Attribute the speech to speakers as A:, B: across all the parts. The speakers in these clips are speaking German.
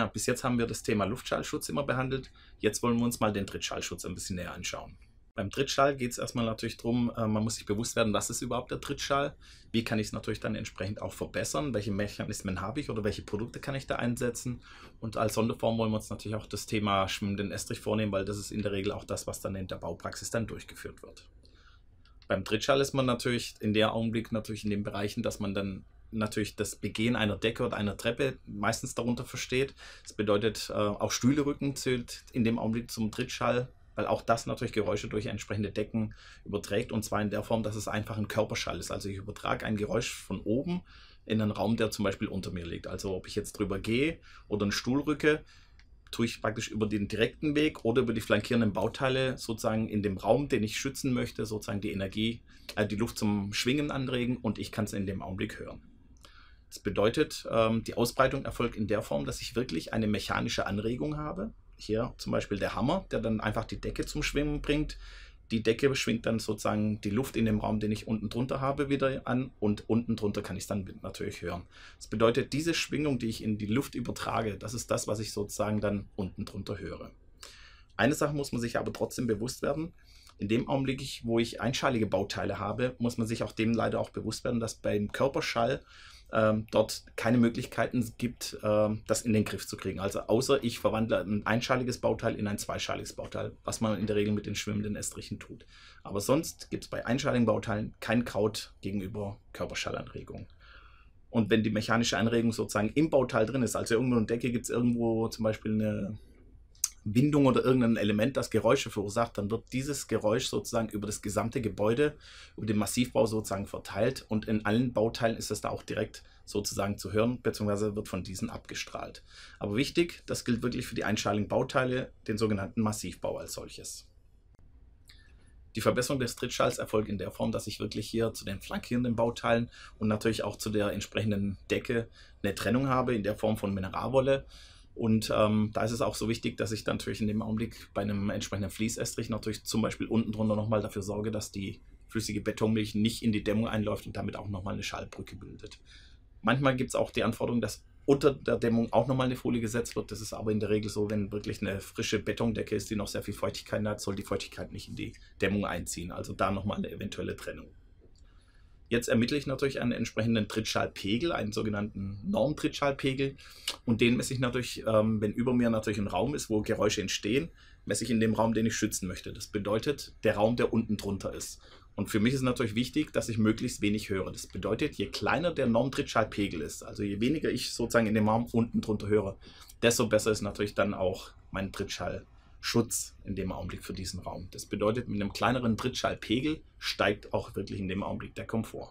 A: Ja, bis jetzt haben wir das Thema Luftschallschutz immer behandelt. Jetzt wollen wir uns mal den Trittschallschutz ein bisschen näher anschauen. Beim Trittschall geht es erstmal natürlich darum, man muss sich bewusst werden, was ist überhaupt der Trittschall? Wie kann ich es natürlich dann entsprechend auch verbessern? Welche Mechanismen habe ich oder welche Produkte kann ich da einsetzen? Und als Sonderform wollen wir uns natürlich auch das Thema schwimmenden Estrich vornehmen, weil das ist in der Regel auch das, was dann in der Baupraxis dann durchgeführt wird. Beim Trittschall ist man natürlich in der Augenblick natürlich in den Bereichen, dass man dann natürlich das Begehen einer Decke oder einer Treppe meistens darunter versteht. Das bedeutet, auch Stühlerücken zählt in dem Augenblick zum Trittschall, weil auch das natürlich Geräusche durch entsprechende Decken überträgt, und zwar in der Form, dass es einfach ein Körperschall ist. Also ich übertrage ein Geräusch von oben in einen Raum, der zum Beispiel unter mir liegt. Also ob ich jetzt drüber gehe oder einen Stuhl rücke, tue ich praktisch über den direkten Weg oder über die flankierenden Bauteile sozusagen in dem Raum, den ich schützen möchte, sozusagen die Energie, die Luft zum Schwingen anregen, und ich kann es in dem Augenblick hören. Das bedeutet, die Ausbreitung erfolgt in der Form, dass ich wirklich eine mechanische Anregung habe. Hier zum Beispiel der Hammer, der dann einfach die Decke zum Schwingen bringt. Die Decke schwingt dann sozusagen die Luft in dem Raum, den ich unten drunter habe, wieder an, und unten drunter kann ich es dann natürlich hören. Das bedeutet, diese Schwingung, die ich in die Luft übertrage, das ist das, was ich sozusagen dann unten drunter höre. Eine Sache muss man sich aber trotzdem bewusst werden: In dem Augenblick, wo ich einschalige Bauteile habe, muss man sich auch dem leider auch bewusst werden, dass beim Körperschall dort keine Möglichkeiten gibt, das in den Griff zu kriegen. Also außer ich verwandle ein einschaliges Bauteil in ein zweischaliges Bauteil, was man in der Regel mit den schwimmenden Estrichen tut. Aber sonst gibt es bei einschaligen Bauteilen kein Kraut gegenüber Körperschallanregung. Und wenn die mechanische Anregung sozusagen im Bauteil drin ist, also irgendwo in der Decke gibt es irgendwo zum Beispiel eine Windung oder irgendein Element, das Geräusche verursacht, dann wird dieses Geräusch sozusagen über das gesamte Gebäude, über den Massivbau sozusagen verteilt, und in allen Bauteilen ist es da auch direkt sozusagen zu hören, beziehungsweise wird von diesen abgestrahlt. Aber wichtig, das gilt wirklich für die einschaligen Bauteile, den sogenannten Massivbau als solches. Die Verbesserung des Trittschalls erfolgt in der Form, dass ich wirklich hier zu den flankierenden Bauteilen und natürlich auch zu der entsprechenden Decke eine Trennung habe in der Form von Mineralwolle. Und da ist es auch so wichtig, dass ich dann natürlich in dem Augenblick bei einem entsprechenden Fließestrich natürlich zum Beispiel unten drunter nochmal dafür sorge, dass die flüssige Betonmilch nicht in die Dämmung einläuft und damit auch nochmal eine Schallbrücke bildet. Manchmal gibt es auch die Anforderung, dass unter der Dämmung auch nochmal eine Folie gesetzt wird. Das ist aber in der Regel so, wenn wirklich eine frische Betondecke ist, die noch sehr viel Feuchtigkeit hat, soll die Feuchtigkeit nicht in die Dämmung einziehen. Also da nochmal eine eventuelle Trennung. Jetzt ermittle ich natürlich einen entsprechenden Trittschallpegel, einen sogenannten Normtrittschallpegel, und den messe ich natürlich, wenn über mir natürlich ein Raum ist, wo Geräusche entstehen, messe ich in dem Raum, den ich schützen möchte. Das bedeutet, der Raum, der unten drunter ist. Und für mich ist natürlich wichtig, dass ich möglichst wenig höre. Das bedeutet, je kleiner der Normtrittschallpegel ist, also je weniger ich sozusagen in dem Raum unten drunter höre, desto besser ist natürlich dann auch mein Trittschallschutz in dem Augenblick für diesen Raum. Das bedeutet, mit einem kleineren Trittschallpegel steigt auch wirklich in dem Augenblick der Komfort.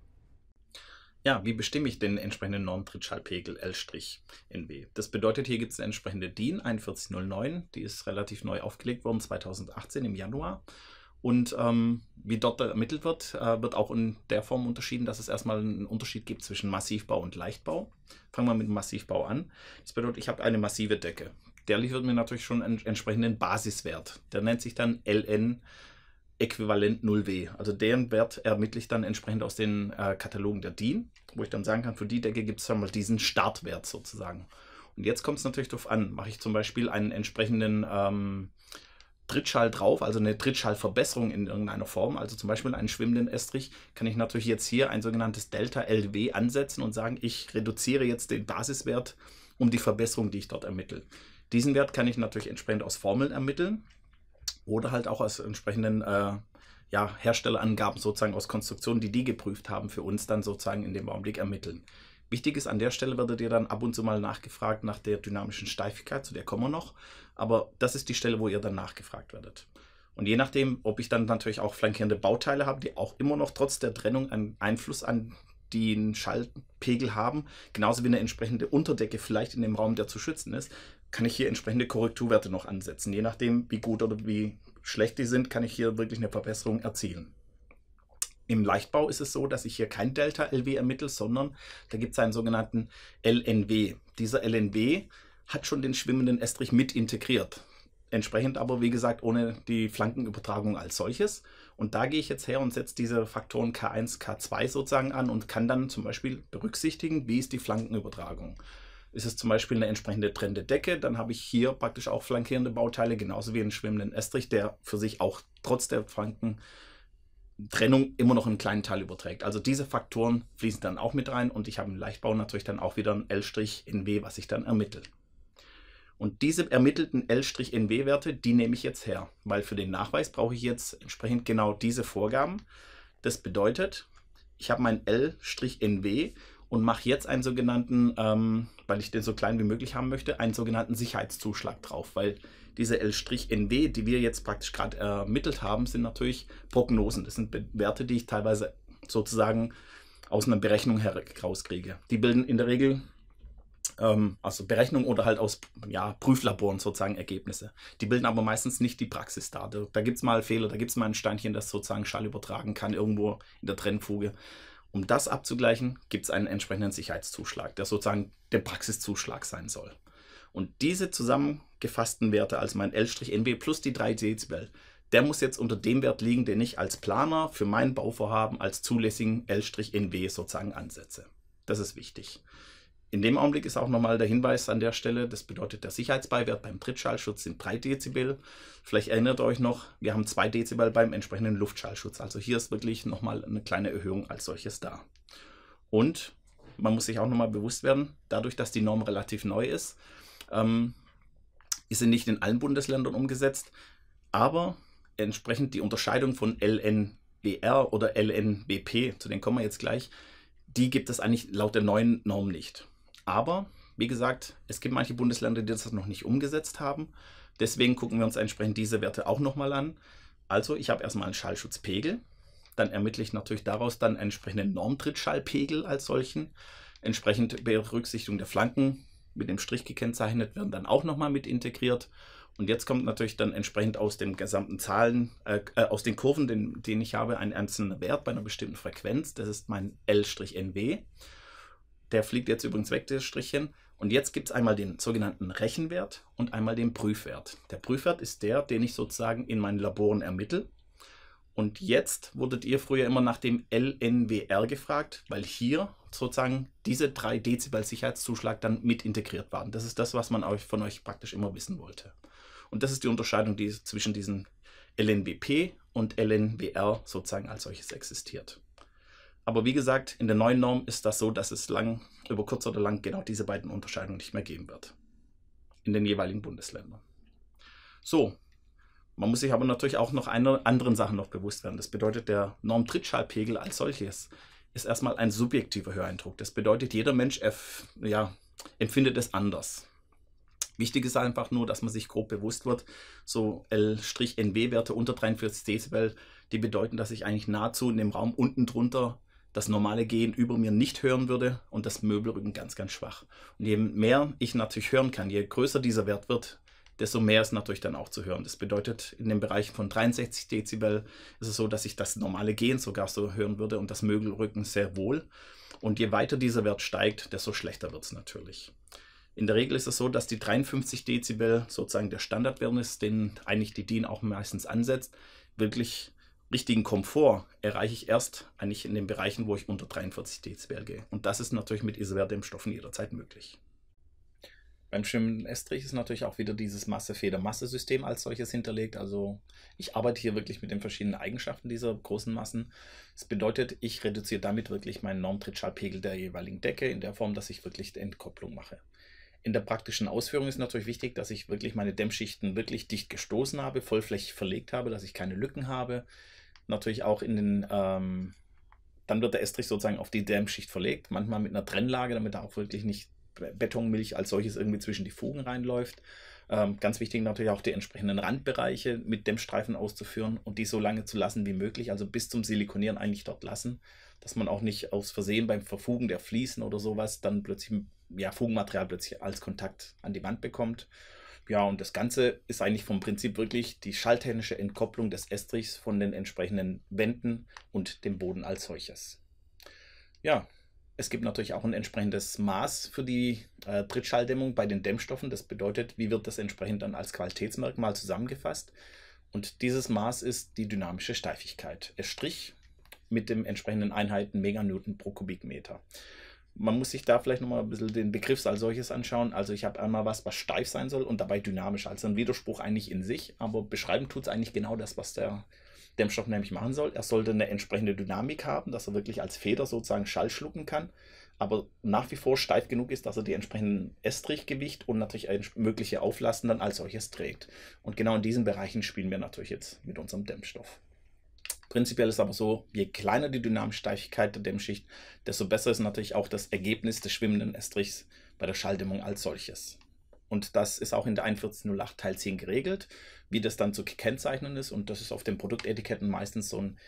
A: Ja, wie bestimme ich den entsprechenden Normtrittschallpegel L'(NW)? Das bedeutet, hier gibt es eine entsprechende DIN 4109, die ist relativ neu aufgelegt worden, 2018 im Januar. Und wie dort ermittelt wird, wird auch in der Form unterschieden, dass es erstmal einen Unterschied gibt zwischen Massivbau und Leichtbau. Fangen wir mit dem Massivbau an. Das bedeutet, ich habe eine massive Decke. Der liefert mir natürlich schon einen entsprechenden Basiswert. Der nennt sich dann LN Äquivalent 0W. Also deren Wert ermittle ich dann entsprechend aus den Katalogen der DIN, wo ich dann sagen kann, für die Decke gibt es dann mal diesen Startwert sozusagen. Und jetzt kommt es natürlich darauf an, mache ich zum Beispiel einen entsprechenden Trittschall drauf, also eine Trittschallverbesserung in irgendeiner Form, also zum Beispiel einen schwimmenden Estrich, kann ich natürlich jetzt hier ein sogenanntes Delta LW ansetzen und sagen, ich reduziere jetzt den Basiswert um die Verbesserung, die ich dort ermittle. Diesen Wert kann ich natürlich entsprechend aus Formeln ermitteln oder halt auch aus entsprechenden Herstellerangaben, sozusagen aus Konstruktionen, die geprüft haben, für uns dann sozusagen in dem Augenblick ermitteln. Wichtig ist, an der Stelle werdet ihr dann ab und zu mal nachgefragt nach der dynamischen Steifigkeit, zu der kommen wir noch. Aber das ist die Stelle, wo ihr dann nachgefragt werdet. Und je nachdem, ob ich dann natürlich auch flankierende Bauteile habe, die auch immer noch trotz der Trennung einen Einfluss an den Schallpegel haben, genauso wie eine entsprechende Unterdecke vielleicht in dem Raum, der zu schützen ist, kann ich hier entsprechende Korrekturwerte noch ansetzen. Je nachdem, wie gut oder wie schlecht die sind, kann ich hier wirklich eine Verbesserung erzielen. Im Leichtbau ist es so, dass ich hier kein Delta LW ermittle, sondern da gibt es einen sogenannten LNW. Dieser LNW hat schon den schwimmenden Estrich mit integriert. Entsprechend aber, wie gesagt, ohne die Flankenübertragung als solches. Und da gehe ich jetzt her und setze diese Faktoren K1, K2 sozusagen an und kann dann zum Beispiel berücksichtigen, wie ist die Flankenübertragung. Ist es zum Beispiel eine entsprechende trennende Decke, dann habe ich hier praktisch auch flankierende Bauteile, genauso wie einen schwimmenden Estrich, der für sich auch trotz der Flankentrennung immer noch einen kleinen Teil überträgt. Also diese Faktoren fließen dann auch mit rein und ich habe im Leichtbau natürlich dann auch wieder ein L'-NW, was ich dann ermittle. Und diese ermittelten L'-NW-Werte, die nehme ich jetzt her, weil für den Nachweis brauche ich jetzt entsprechend genau diese Vorgaben. Das bedeutet, ich habe mein L'-NW und mache jetzt einen sogenannten, weil ich den so klein wie möglich haben möchte, einen sogenannten Sicherheitszuschlag drauf, weil diese L'-NW, die wir jetzt praktisch gerade ermittelt haben, sind natürlich Prognosen. Das sind Werte, die ich teilweise sozusagen aus einer Berechnung herauskriege. Die bilden in der Regel also Berechnungen oder halt aus Prüflaboren sozusagen Ergebnisse. Die bilden aber meistens nicht die Praxis dar. Da gibt es mal Fehler, da gibt es mal ein Steinchen, das sozusagen Schall übertragen kann irgendwo in der Trennfuge. Um das abzugleichen, gibt es einen entsprechenden Sicherheitszuschlag, der sozusagen der Praxiszuschlag sein soll. Und diese zusammengefassten Werte, also mein L'-NW plus die 3 Dezibel, der muss jetzt unter dem Wert liegen, den ich als Planer für mein Bauvorhaben als zulässigen L'-NW sozusagen ansetze. Das ist wichtig. In dem Augenblick ist auch nochmal der Hinweis an der Stelle, das bedeutet, der Sicherheitsbeiwert beim Trittschallschutz sind 3 Dezibel. Vielleicht erinnert ihr euch noch, wir haben 2 Dezibel beim entsprechenden Luftschallschutz. Also hier ist wirklich nochmal eine kleine Erhöhung als solches da. Und man muss sich auch nochmal bewusst werden, dadurch, dass die Norm relativ neu ist, ist sie nicht in allen Bundesländern umgesetzt, aber entsprechend die Unterscheidung von LNWR oder LNWP, zu denen kommen wir jetzt gleich, die gibt es eigentlich laut der neuen Norm nicht. Aber, wie gesagt, es gibt manche Bundesländer, die das noch nicht umgesetzt haben. Deswegen gucken wir uns entsprechend diese Werte auch nochmal an. Also, ich habe erstmal einen Schallschutzpegel. Dann ermittle ich natürlich daraus dann einen entsprechenden Normtrittschallpegel als solchen. Entsprechend Berücksichtigung der Flanken mit dem Strich gekennzeichnet werden dann auch nochmal mit integriert. Und jetzt kommt natürlich dann entsprechend aus den gesamten Zahlen, aus den Kurven, den ich habe, ein einzelner Wert bei einer bestimmten Frequenz. Das ist mein L'-NW. Der fliegt jetzt übrigens weg, das Strichchen. Und jetzt gibt es einmal den sogenannten Rechenwert und einmal den Prüfwert. Der Prüfwert ist der, den ich sozusagen in meinen Laboren ermittle. Und jetzt wurdet ihr früher immer nach dem LNWR gefragt, weil hier sozusagen diese 3 Dezibel Sicherheitszuschlag dann mit integriert waren. Das ist das, was man von euch praktisch immer wissen wollte. Und das ist die Unterscheidung, die zwischen diesen LNWP und LNWR sozusagen als solches existiert. Aber wie gesagt, in der neuen Norm ist das so, dass es über kurz oder lang genau diese beiden Unterscheidungen nicht mehr geben wird. In den jeweiligen Bundesländern. So, man muss sich aber natürlich auch noch einer anderen Sache noch bewusst werden. Das bedeutet, der Normtrittschallpegel als solches ist erstmal ein subjektiver Höreindruck. Das bedeutet, jeder Mensch empfindet es anders. Wichtig ist einfach nur, dass man sich grob bewusst wird, so L'-NW-Werte unter 43 Dezibel, die bedeuten, dass ich eigentlich nahezu in dem Raum unten drunter das normale Gehen über mir nicht hören würde und das Möbelrücken ganz, ganz schwach. Und je mehr ich natürlich hören kann, je größer dieser Wert wird, desto mehr ist natürlich dann auch zu hören. Das bedeutet, in den Bereichen von 63 Dezibel ist es so, dass ich das normale Gehen sogar so hören würde und das Möbelrücken sehr wohl. Und je weiter dieser Wert steigt, desto schlechter wird es natürlich. In der Regel ist es so, dass die 53 Dezibel sozusagen der Standardwert ist, den eigentlich die DIN auch meistens ansetzt. Wirklich richtigen Komfort erreiche ich erst eigentlich in den Bereichen, wo ich unter 43 Dezibel gehe. Und das ist natürlich mit Isowert-Dämmstoffen jederzeit möglich. Beim schwimmenden Estrich ist natürlich auch wieder dieses Masse-Feder-Masse-System als solches hinterlegt. Also ich arbeite hier wirklich mit den verschiedenen Eigenschaften dieser großen Massen. Das bedeutet, ich reduziere damit wirklich meinen Normtrittschallpegel der jeweiligen Decke in der Form, dass ich wirklich die Entkopplung mache. In der praktischen Ausführung ist natürlich wichtig, dass ich wirklich meine Dämmschichten wirklich dicht gestoßen habe, vollflächig verlegt habe, dass ich keine Lücken habe. Natürlich auch dann wird der Estrich sozusagen auf die Dämmschicht verlegt, manchmal mit einer Trennlage, damit er auch wirklich nicht Betonmilch als solches irgendwie zwischen die Fugen reinläuft. Ganz wichtig natürlich auch die entsprechenden Randbereiche mit Dämmstreifen auszuführen und die so lange zu lassen wie möglich, also bis zum Silikonieren eigentlich dort lassen, dass man auch nicht aus Versehen beim Verfugen der Fliesen oder sowas dann plötzlich Fugenmaterial plötzlich als Kontakt an die Wand bekommt. Ja, und das Ganze ist eigentlich vom Prinzip wirklich die schalltechnische Entkopplung des Estrichs von den entsprechenden Wänden und dem Boden als solches. Ja, es gibt natürlich auch ein entsprechendes Maß für die Trittschalldämmung bei den Dämmstoffen. Das bedeutet, wie wird das entsprechend dann als Qualitätsmerkmal zusammengefasst? Und dieses Maß ist die dynamische Steifigkeit. Estrich mit den entsprechenden Einheiten Meganewton pro Kubikmeter. Man muss sich da vielleicht nochmal ein bisschen den Begriff als solches anschauen. Also ich habe einmal was steif sein soll und dabei dynamisch. Also ein Widerspruch eigentlich in sich, aber beschreiben tut es eigentlich genau das, was der Dämmstoff nämlich machen soll. Er sollte eine entsprechende Dynamik haben, dass er wirklich als Feder sozusagen Schall schlucken kann, aber nach wie vor steif genug ist, dass er die entsprechenden Estrichgewicht und natürlich mögliche Auflasten dann als solches trägt. Und genau in diesen Bereichen spielen wir natürlich jetzt mit unserem Dämmstoff. Prinzipiell ist aber so, je kleiner die dynamische Steifigkeit der Dämmschicht, desto besser ist natürlich auch das Ergebnis des schwimmenden Estrichs bei der Schalldämmung als solches. Und das ist auch in der 4108 Teil 10 geregelt, wie das dann zu kennzeichnen ist. Und das ist auf den Produktetiketten meistens so ein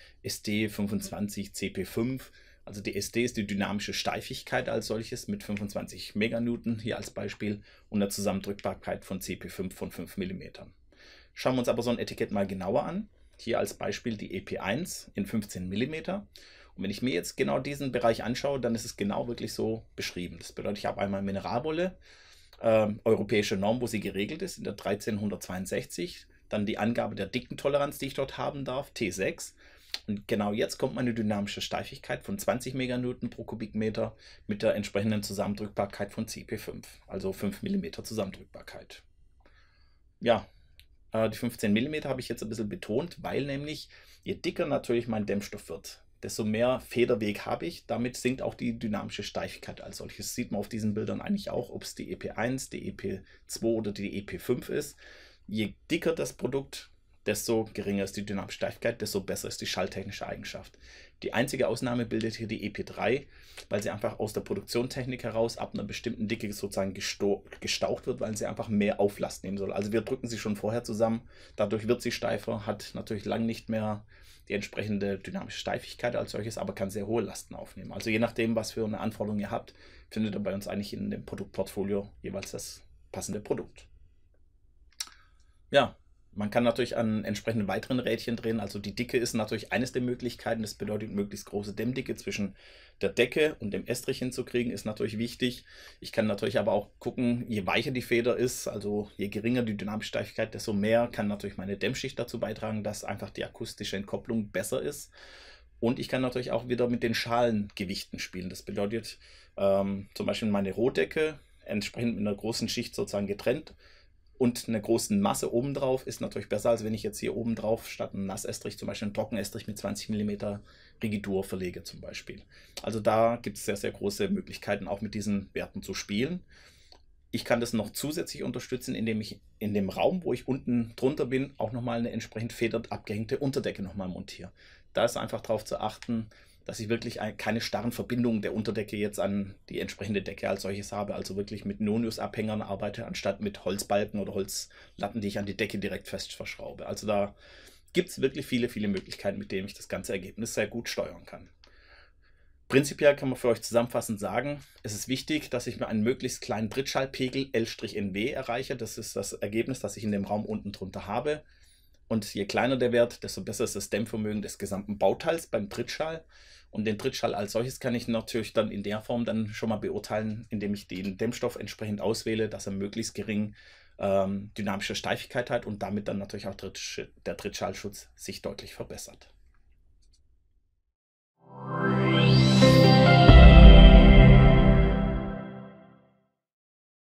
A: SD25 CP5. Also die SD ist die dynamische Steifigkeit als solches mit 25 Meganewton hier als Beispiel und eine Zusammendrückbarkeit von CP5 von 5 mm. Schauen wir uns aber so ein Etikett mal genauer an. Hier als Beispiel die EP1 in 15 mm. Und wenn ich mir jetzt genau diesen Bereich anschaue, dann ist es genau wirklich so beschrieben. Das bedeutet, ich habe einmal Mineralwolle, europäische Norm, wo sie geregelt ist, in der 13162. Dann die Angabe der Dickentoleranz, die ich dort haben darf, T6. Und genau jetzt kommt meine dynamische Steifigkeit von 20 Meganewton pro Kubikmeter mit der entsprechenden Zusammendrückbarkeit von CP5, also 5 mm Zusammendrückbarkeit. Ja, die 15 mm habe ich jetzt ein bisschen betont, weil nämlich je dicker natürlich mein Dämmstoff wird, desto mehr Federweg habe ich. Damit sinkt auch die dynamische Steifigkeit als solches. Das sieht man auf diesen Bildern eigentlich auch, ob es die EP1, die EP2 oder die EP5 ist. Je dicker das Produkt, desto geringer ist die dynamische Steifigkeit, desto besser ist die schalltechnische Eigenschaft. Die einzige Ausnahme bildet hier die EP3, weil sie einfach aus der Produktionstechnik heraus ab einer bestimmten Dicke sozusagen gestaucht wird, weil sie einfach mehr Auflast nehmen soll. Also wir drücken sie schon vorher zusammen, dadurch wird sie steifer, hat natürlich lang nicht mehr die entsprechende dynamische Steifigkeit als solches, aber kann sehr hohe Lasten aufnehmen. Also je nachdem, was für eine Anforderung ihr habt, findet ihr bei uns eigentlich in dem Produktportfolio jeweils das passende Produkt. Ja, man kann natürlich an entsprechenden weiteren Rädchen drehen. Also die Dicke ist natürlich eines der Möglichkeiten. Das bedeutet, möglichst große Dämmdicke zwischen der Decke und dem Estrich hinzukriegen, ist natürlich wichtig. Ich kann natürlich aber auch gucken, je weicher die Feder ist, also je geringer die dynamische Steifigkeit, desto mehr kann natürlich meine Dämmschicht dazu beitragen, dass einfach die akustische Entkopplung besser ist. Und ich kann natürlich auch wieder mit den Schalengewichten spielen. Das bedeutet zum Beispiel meine Rohdecke entsprechend mit einer großen Schicht sozusagen getrennt und einer großen Masse obendrauf ist natürlich besser, als wenn ich jetzt hier obendrauf statt einem Nassestrich zum Beispiel einen Trockenestrich mit 20 mm Rigidur verlege zum Beispiel. Also da gibt es sehr, sehr große Möglichkeiten, auch mit diesen Werten zu spielen. Ich kann das noch zusätzlich unterstützen, indem ich in dem Raum, wo ich unten drunter bin, auch nochmal eine entsprechend federt abgehängte Unterdecke nochmal montiere. Da ist einfach darauf zu achten, dass ich wirklich keine starren Verbindungen der Unterdecke jetzt an die entsprechende Decke als solches habe, also wirklich mit Nonius-Abhängern arbeite, anstatt mit Holzbalken oder Holzlatten, die ich an die Decke direkt fest verschraube. Also da gibt es wirklich viele, viele Möglichkeiten, mit denen ich das ganze Ergebnis sehr gut steuern kann. Prinzipiell kann man für euch zusammenfassend sagen, es ist wichtig, dass ich mir einen möglichst kleinen Trittschallpegel L-NW erreiche. Das ist das Ergebnis, das ich in dem Raum unten drunter habe. Und je kleiner der Wert, desto besser ist das Dämmvermögen des gesamten Bauteils beim Trittschall. Und den Trittschall als solches kann ich natürlich dann in der Form dann schon mal beurteilen, indem ich den Dämmstoff entsprechend auswähle, dass er möglichst gering dynamische Steifigkeit hat und damit dann natürlich auch der Trittschallschutz sich deutlich verbessert.